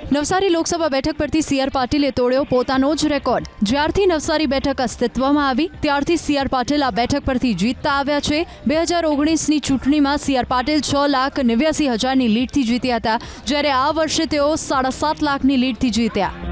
નવસારી લોકસભા બેઠક પરથી સીઆર પાટીલે તોડ્યો પોતાનો જ રેકોર્ડ। જ્યારથી નવસારી બેઠક અસ્તિત્વમાં આવી ત્યારથી સીઆર પાટીલ આ બેઠક પરથી જીતતા આવ્યા છે। 2019ની ચૂંટણીમાં સીઆર પાટીલ 6,89,000ની લીડથી જીત્યા હતા, જ્યારે આ વર્ષે તેઓ 7.5 લાખની લીડથી જીત્યા।